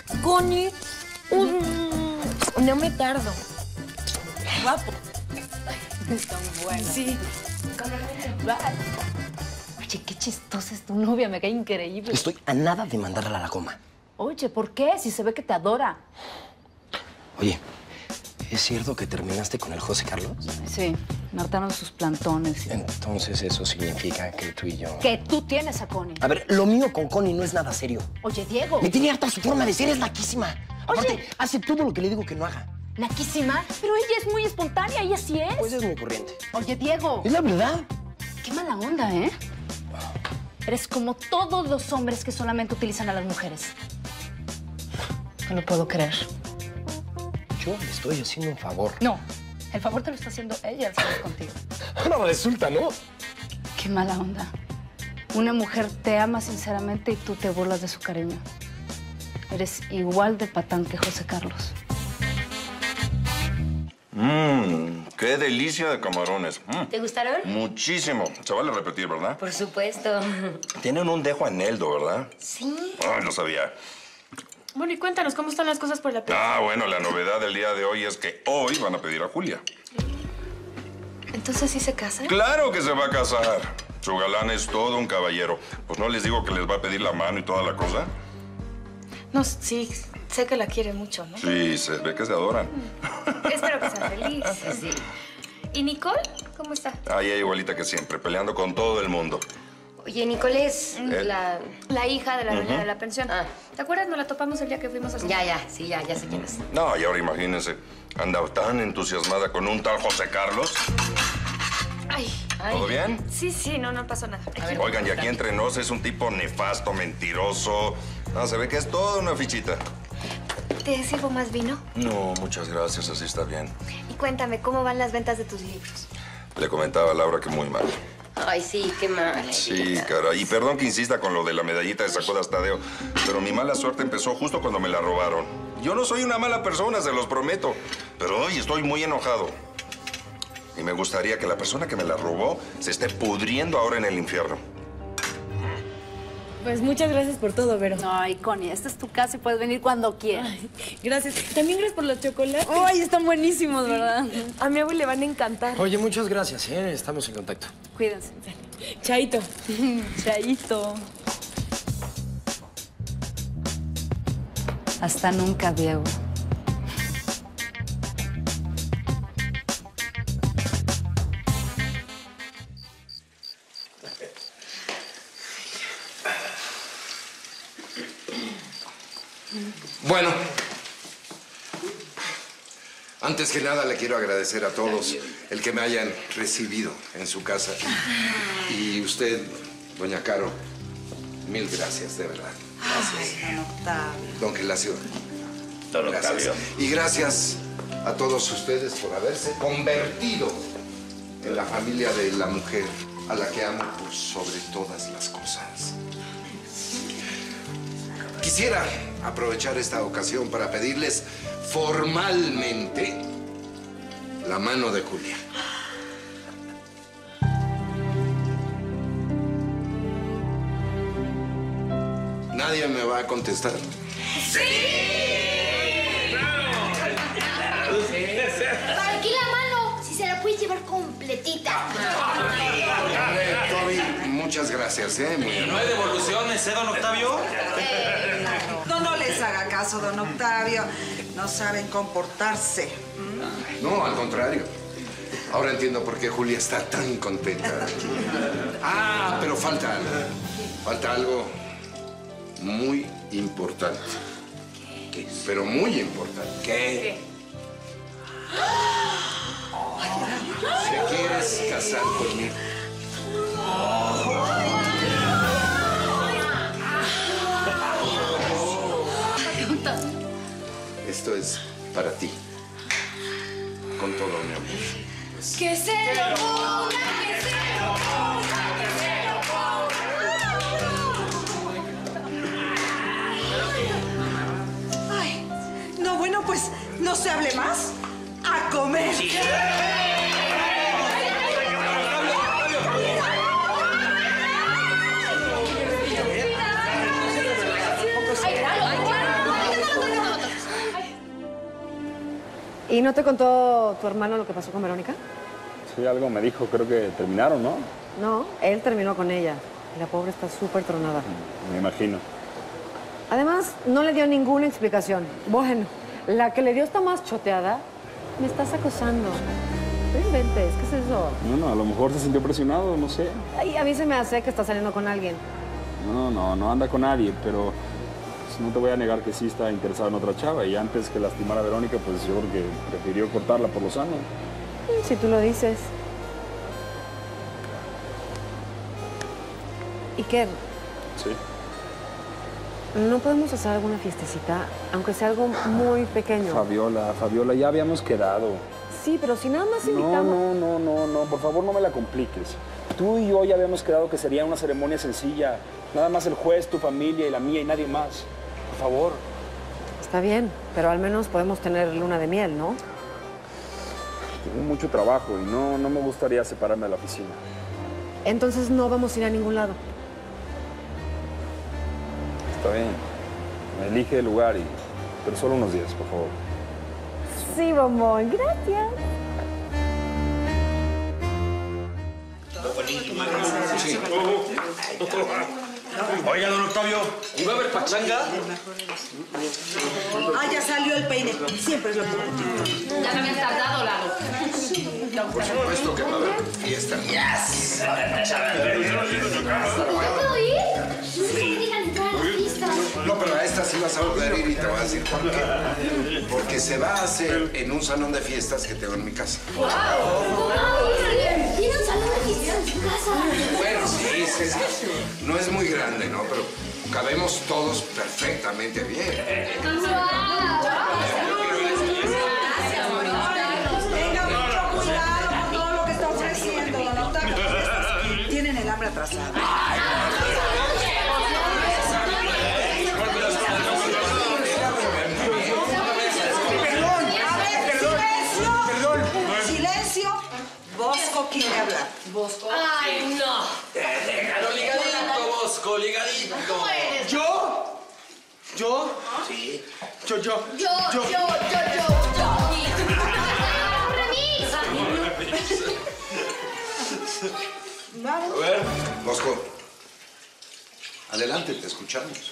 Connie, no me tardo. Guapo. Tan bueno. Sí. Oye, qué chistosa es tu novia, me cae increíble. Estoy a nada de mandarla a la coma. Oye, ¿por qué? Si se ve que te adora. Oye, ¿es cierto que terminaste con el José Carlos? Sí, me hartaron sus plantones. Entonces eso significa que tú y yo... Que tú tienes a Connie. A ver, lo mío con Connie no es nada serio. Oye, Diego. Me tiene harta su forma de ser, es naquísima. Oye. Aparte, hace todo lo que le digo que no haga. Naquísima, pero ella es muy espontánea y así es. Pues es muy corriente. Oye, Diego. Es la verdad. Qué mala onda, ¿eh? Eres como todos los hombres que solamente utilizan a las mujeres. No lo puedo creer. Yo le estoy haciendo un favor. No, el favor te lo está haciendo ella al salir contigo. Ahora resulta, ¿no? Qué mala onda. Una mujer te ama sinceramente y tú te burlas de su cariño. Eres igual de patán que José Carlos. ¡Qué delicia de camarones! ¿Te gustaron? Muchísimo. Se vale repetir, ¿verdad? Por supuesto. Tienen un dejo aneldo, ¿verdad? Sí. Ay, lo sabía. Bueno, y cuéntanos, ¿cómo están las cosas por la playa? Ah, bueno, la novedad del día de hoy es que hoy van a pedir a Julia. ¿Entonces sí se casan? ¡Claro que se va a casar! Su galán es todo un caballero. Pues no les digo que les va a pedir la mano y toda la cosa. No, sí, sé que la quiere mucho, ¿no? Sí, se ve que se adoran. Espero que sea feliz. Sí. ¿Y Nicole? ¿Cómo está? Ay, ella igualita que siempre, peleando con todo el mundo. Oye, Nicole es la... La hija de la dueña de la pensión. Ah. ¿Te acuerdas? Nos la topamos el día que fuimos a cenar. Ya sé quién es. No, y ahora imagínense, anda tan entusiasmada con un tal José Carlos. Ay. ¿Todo bien? Sí, no pasó nada. Oigan, y aquí entre nos es un tipo nefasto, mentiroso. No, se ve que es toda una fichita. ¿Te sirvo más vino? No, muchas gracias, así está bien. Y cuéntame, ¿cómo van las ventas de tus libros? Le comentaba a Laura que muy mal. Ay, sí, qué mal. Sí, caray. Y perdón que insista con lo de la medallita de Sacodas Tadeo, pero mi mala suerte empezó justo cuando me la robaron. Yo no soy una mala persona, se los prometo. Pero hoy estoy muy enojado. Y me gustaría que la persona que me la robó se esté pudriendo ahora en el infierno. Pues muchas gracias por todo, Vero. Ay, Connie, esta es tu casa y puedes venir cuando quieras. Ay, gracias. También gracias por los chocolates. Ay, están buenísimos, ¿verdad? A mi abuelo le van a encantar. Oye, muchas gracias, ¿eh? Estamos en contacto. Cuídense. Chaito. Chaito. Hasta nunca, Diego. Bueno, antes que nada le quiero agradecer a todos el que me hayan recibido en su casa. Y usted, doña Caro, mil gracias, de verdad. Gracias. Ay, don Octavio. Don Gelacio. Don Gracias. Y gracias a todos ustedes por haberse convertido en la familia de la mujer a la que amo por sobre todas las cosas. Quisiera aprovechar esta ocasión para pedirles formalmente la mano de Julia. ¿Nadie me va a contestar? ¿Para qué la mano? Si se la puede llevar completita. Toby, muchas gracias, ¿eh? Muy ¿No hay devoluciones, don Octavio? No les haga caso, don Octavio. No saben comportarse. No, al contrario. Ahora entiendo por qué Julia está tan contenta. Ah, pero falta algo. Falta algo muy importante. ¿Qué? Pero muy importante. ¿Qué? ¿Te quieres casar conmigo? Esto es para ti. Con todo mi amor. Que se lo ponga, que se lo ponga, que se lo ponga. Ay, no, bueno, pues no se hable más. ¡A comer! ¿Y no te contó tu hermano lo que pasó con Verónica? Sí, algo me dijo, creo que terminaron, ¿no? No, él terminó con ella. Y la pobre está súper tronada. Me imagino. Además, no le dio ninguna explicación. Bueno, la que le dio está más choteada. Me estás acosando. No inventes, ¿qué es eso? No, a lo mejor se sintió presionado, no sé. Ay, a mí se me hace que está saliendo con alguien. No anda con nadie, pero pues, no te voy a negar que sí está interesado en otra chava. Y antes que lastimar a Verónica, pues yo creo que prefirió cortarla por lo sano. Si tú lo dices. Iker. Sí. ¿No podemos hacer alguna fiestecita? Aunque sea algo muy pequeño. Fabiola, ya habíamos quedado. Sí, pero si nada más invitamos... No, por favor no me la compliques. Tú y yo ya habíamos quedado que sería una ceremonia sencilla. Nada más el juez, tu familia y la mía y nadie más. Por favor. Está bien, pero al menos podemos tener luna de miel, ¿no? Tengo mucho trabajo y no me gustaría separarme de la oficina. Entonces no vamos a ir a ningún lado. Está bien. Elige el lugar, pero solo unos días, por favor. Sí, bombón. Gracias. Sí. Oiga, don Octavio, ¿va a haber pachanga? Ah, ya salió el peine. Siempre es lo mismo. Ya me habían tardado, Lalo. Por supuesto que va a haber fiesta. ¡Yes! ¿Ya puedo ir? No me dejan entrar a la fiesta. No, pero a esta sí vas a poder ir y te voy a decir por qué. Porque se va a hacer en un salón de fiestas que tengo en mi casa. ¡Wow! ¿Tiene un salón de fiestas en su casa? Bueno, sí. No es muy grande, ¿no? Pero cabemos todos perfectamente bien. Tenga mucho cuidado con todo lo que está ofreciendo, don Octavio. Tienen el hambre atrasado. Silencio. Bosco quiere hablar. Bosco. ¡Ay, no! Déjalo ligadito, Bosco, ligadito. ¿Cómo eres? ¿Yo? Sí. Yo. A ver, Bosco. Adelante, te escuchamos.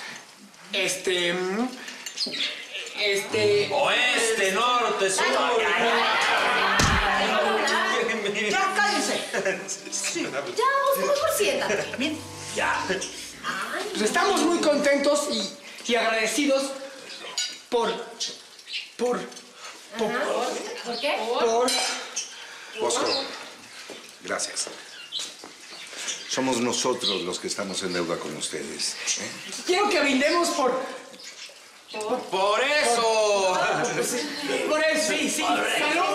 Oeste, norte, sur. Ya, cállense. Ya, Bosco, mejor siéntate. Bien. Ya. Pues estamos muy contentos y agradecidos por qué? Bosco, gracias. Somos nosotros los que estamos en deuda con ustedes. Quiero que brindemos por eso. Por eso, sí. Salud.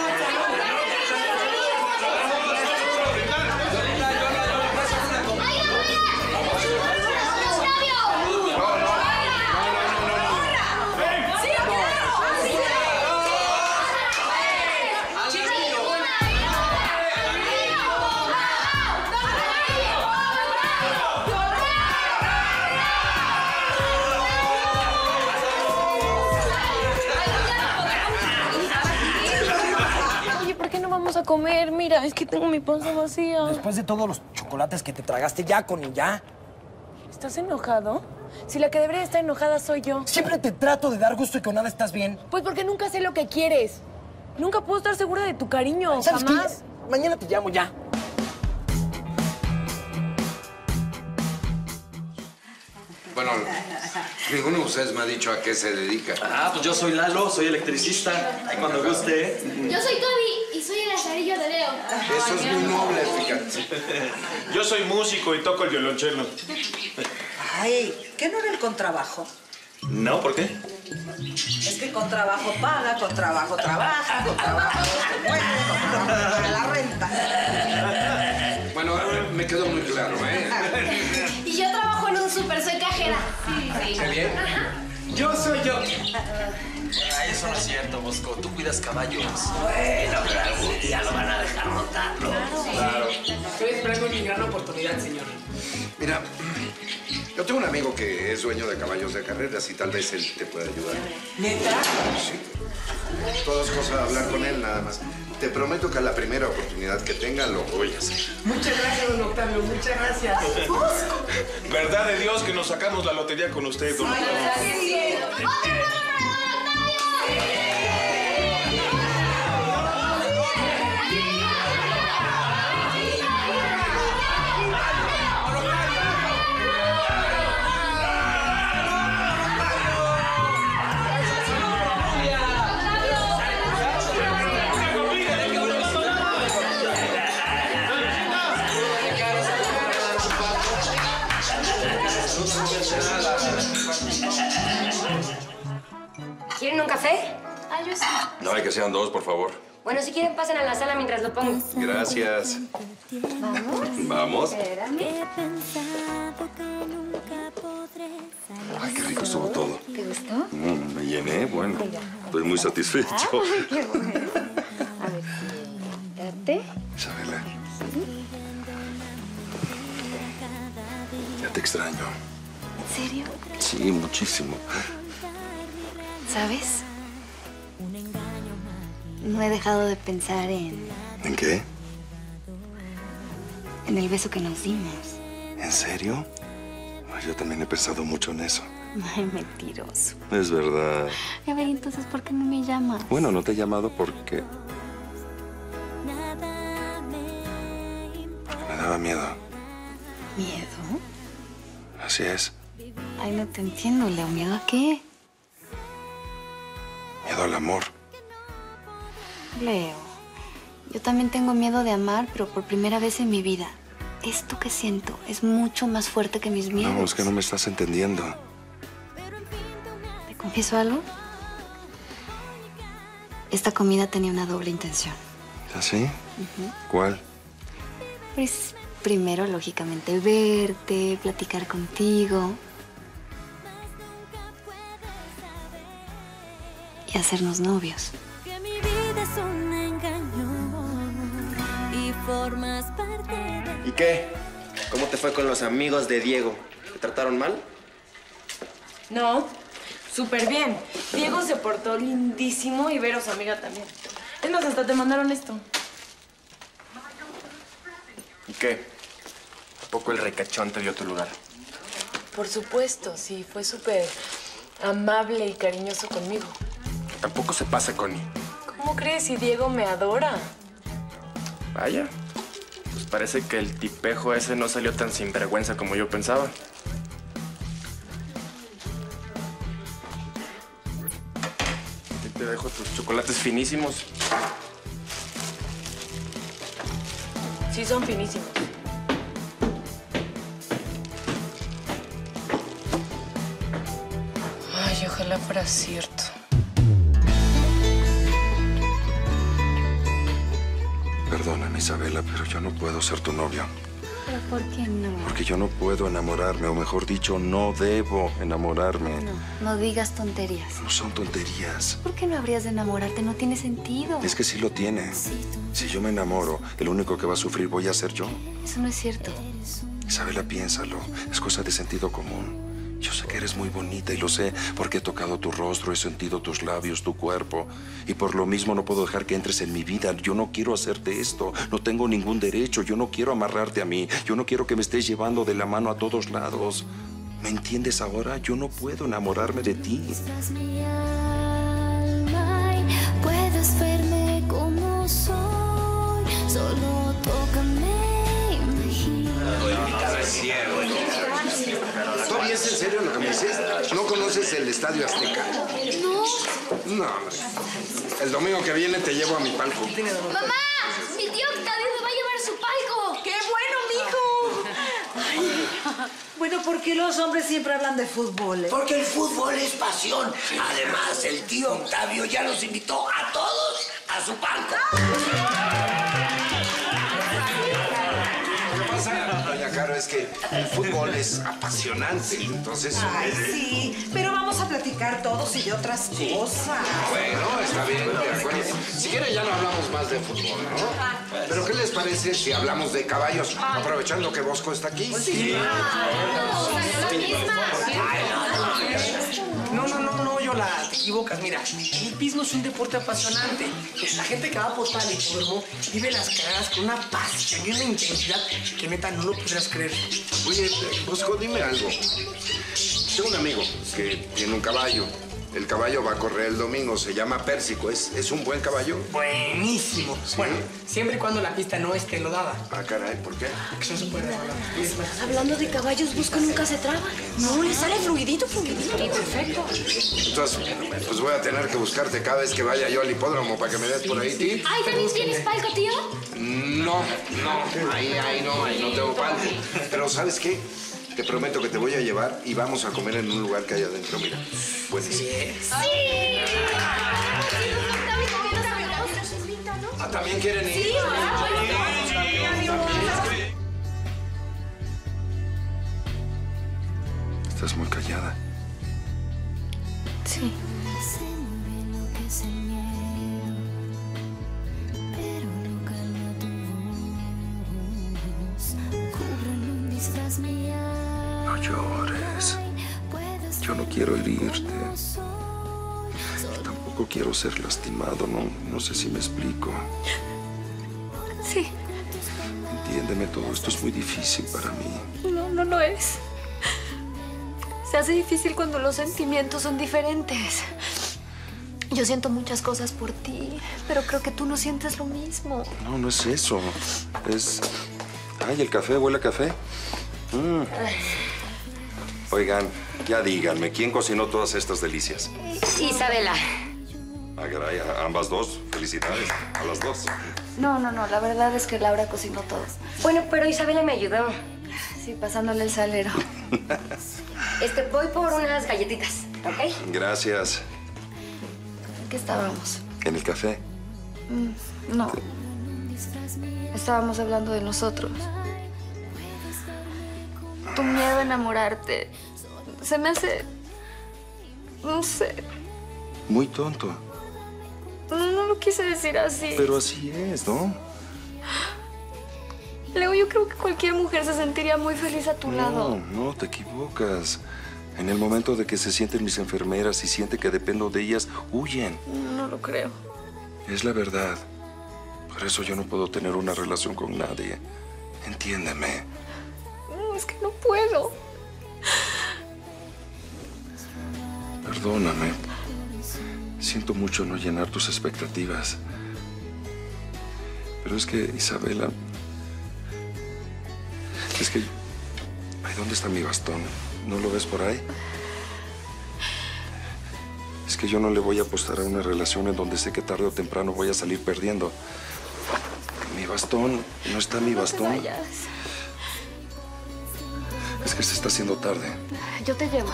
A comer, mira, es que tengo mi panza vacía. Después de todos los chocolates que te tragaste, ya, Connie, ya. ¿Estás enojado? Si la que debería estar enojada soy yo. Siempre te trato de dar gusto y con nada estás bien. Pues porque nunca sé lo que quieres. Nunca puedo estar segura de tu cariño, ¿Sabes jamás. qué? Mañana te llamo ya. Bueno, ninguno de ustedes me ha dicho a qué se dedica. Pues yo soy Lalo, soy electricista. Ahí cuando guste. Yo soy Toby y soy el lazarillo de Leo. Eso es muy noble, fíjate. Yo soy músico y toco el violonchelo. Ay, ¿qué no era el contrabajo? No, ¿por qué? Es que con trabajo paga, con trabajo trabaja, con trabajo se muere, con trabajo paga la renta. Bueno, me quedó muy claro, ¿eh? Y yo trabajo en un súper, soy cajera. Sí. ¿Qué bien? Yo soy yo. Ay, eso no es cierto, Bosco. Tú cuidas caballos. Bueno, pero algún día lo van a dejar montarlo. Claro. Estoy esperando mi gran oportunidad, señor. Mira, yo tengo un amigo que es dueño de caballos de carreras y tal vez él te pueda ayudar. ¿Neta? Sí. Todo es cosa de hablar con él nada más. Te prometo que a la primera oportunidad que tenga lo voy a hacer. Muchas gracias, don Octavio, muchas gracias. Verdad de Dios que nos sacamos la lotería con usted, don Octavio. ¿Quieren un café? Ah, yo sí. No, hay que sean 2, por favor. Bueno, si quieren, pasen a la sala mientras lo pongo. Gracias. ¿Vamos? Vamos. Espérame. Ay, qué rico estuvo todo. ¿Te gustó? Me llené, bueno. Estoy muy satisfecho. Ay, qué bueno. A ver, siéntate. Isabela. Ya te extraño. ¿En serio? Sí, muchísimo. ¿Sabes? No he dejado de pensar en ¿En qué? el beso que nos dimos. ¿En serio? Ay, yo también he pensado mucho en eso. Ay, mentiroso. Es verdad. A ver, entonces, ¿por qué no me llamas? Bueno, no te he llamado porque me daba miedo. ¿Miedo? Así es. Ay, no te entiendo, Leo. ¿Miedo a qué? Miedo al amor. Leo, yo también tengo miedo de amar, pero por primera vez en mi vida. Esto que siento es mucho más fuerte que mis miedos. No, es que no me estás entendiendo. ¿Te confieso algo? Esta comida tenía una doble intención. ¿Así? ¿Cuál? Pues primero, lógicamente, verte, platicar contigo. Y hacernos novios. Que mi vida es un engaño y formas parte de... ¿Y qué? ¿Cómo te fue con los amigos de Diego? ¿Te trataron mal? No, súper bien. Diego se portó lindísimo y Vero, su amiga, también. Es más, hasta te mandaron esto. ¿Y qué? ¿A poco el ricachón te dio tu lugar? Por supuesto, sí. Fue súper amable y cariñoso conmigo. Tampoco se pasa, Connie. ¿Cómo crees si Diego me adora? Vaya. Pues parece que el tipejo ese no salió tan sinvergüenza como yo pensaba. Aquí te dejo tus chocolates finísimos. Sí, son finísimos. Ay, ojalá fuera cierto. Perdóname, Isabela, pero yo no puedo ser tu novio. ¿Pero por qué no? Porque yo no puedo enamorarme, o mejor dicho, no debo enamorarme. No digas tonterías. No son tonterías. ¿Por qué no habrías de enamorarte? No tiene sentido. Es que sí lo tiene. Si yo me enamoro, el único que va a sufrir voy a ser yo. Eso no es cierto. Isabela, piénsalo. Es cosa de sentido común. Yo sé que eres muy bonita y lo sé porque he tocado tu rostro, he sentido tus labios, tu cuerpo. Y por lo mismo no puedo dejar que entres en mi vida. Yo no quiero hacerte esto. No tengo ningún derecho. Yo no quiero amarrarte a mí. Yo no quiero que me estés llevando de la mano a todos lados. ¿Me entiendes ahora? Yo no puedo enamorarme de ti. Estás mi alma y puedes verme como soy. Solo tócame, imagina. Es cierto. ¿Todavía es en serio lo que me dices? ¿No conoces el Estadio Azteca? No. No, hombre. El domingo que viene te llevo a mi palco. ¡Mamá! ¡Mi tío Octavio me va a llevar a su palco! ¡Qué bueno, mijo! Bueno, ¿por qué los hombres siempre hablan de fútbol? Porque el fútbol es pasión. Además, el tío Octavio ya los invitó a todos a su palco. Lo que pasa, doña Caro, es que el fútbol es apasionante. Entonces... Ay, sí, pero vamos a platicar todos y de otras cosas. Bueno, está bien, de acuerdo. Si quiere ya no hablamos más de fútbol, ¿no? Pero ¿qué les parece si hablamos de caballos? Aprovechando que Bosco está aquí. Sí. No, Hola, te equivocas. Mira, el hipismo es un deporte apasionante. La gente que va por tal hipódromo vive las carreras con una pasión y una intensidad que neta no lo podrás creer. Oye, Bosco, dime algo. Tengo un amigo que tiene un caballo. El caballo va a correr el domingo, se llama Pérsico. ¿Es un buen caballo? Buenísimo. ¿Sí? Bueno, siempre y cuando la pista no esté enlodada. Ah, caray, ¿por qué? Porque eso no se puede hablar. Hablando de caballos, Bosco nunca se traba. No, le sale fluidito. Perfecto. Entonces, pues voy a tener que buscarte cada vez que vaya yo al hipódromo para que me des por ahí tips. Ay, ¿también tienes palco, tío? No, ahí no tengo palco. Pero ¿sabes qué? Te prometo que te voy a llevar y vamos a comer en un lugar que hay adentro, mira. Buenísimo. ¡Sí! Ah, ¿también quieren ir? Sí, Estás muy callada. Sí. No llores. Yo no quiero herirte. Tampoco quiero ser lastimado, no sé si me explico. Sí. Entiéndeme, todo esto es muy difícil para mí. No lo es. Se hace difícil cuando los sentimientos son diferentes. Yo siento muchas cosas por ti, pero creo que tú no sientes lo mismo. No es eso. Es... Ay, el café, huele a café. Oigan, ya díganme, ¿quién cocinó todas estas delicias? Isabela. Ah, caray, a ambas dos. Felicidades a las dos. No, la verdad es que Laura cocinó todo. Bueno, pero Isabela me ayudó. Sí, pasándole el salero. Voy por unas galletitas, ¿ok? Gracias. ¿En qué estábamos? ¿En el café? No. Estábamos hablando de nosotros. Tu miedo a enamorarte se me hace... No sé. Muy tonto. No lo quise decir así. Pero así es, ¿no? Leo, yo creo que cualquier mujer se sentiría muy feliz a tu lado. No, te equivocas. En el momento de que se sienten mis enfermeras y sienten que dependo de ellas, huyen. No lo creo. Es la verdad. Por eso yo no puedo tener una relación con nadie. Entiéndeme. No, es que no puedo. Perdóname. Siento mucho no llenar tus expectativas. Pero es que, Isabela... Es que... Ay, ¿dónde está mi bastón? ¿No lo ves por ahí? Es que yo no le voy a apostar a una relación en donde sé que tarde o temprano voy a salir perdiendo. Mi bastón... ¿No está mi bastón? No te vayas. Es que se está haciendo tarde. Yo te llevo.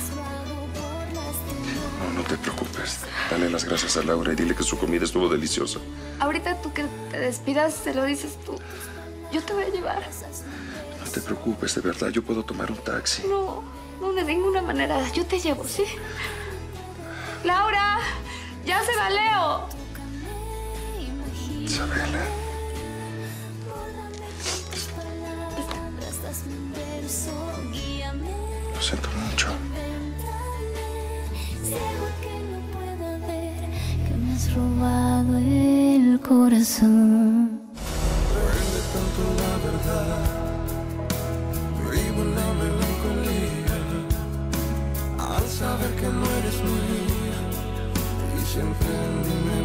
No te preocupes. Dale las gracias a Laura y dile que su comida estuvo deliciosa. Ahorita tú que te despidas, se lo dices tú. Yo te voy a llevar. No te preocupes, de verdad. Yo puedo tomar un taxi. No, de ninguna manera. Yo te llevo, ¿sí? ¡Laura! ¡Ya se va Leo! Isabela. Lo siento mucho. Que me has robado el corazón. Duele tanto la verdad, vivo en la melancolía al saber que no eres mía y siempre en mi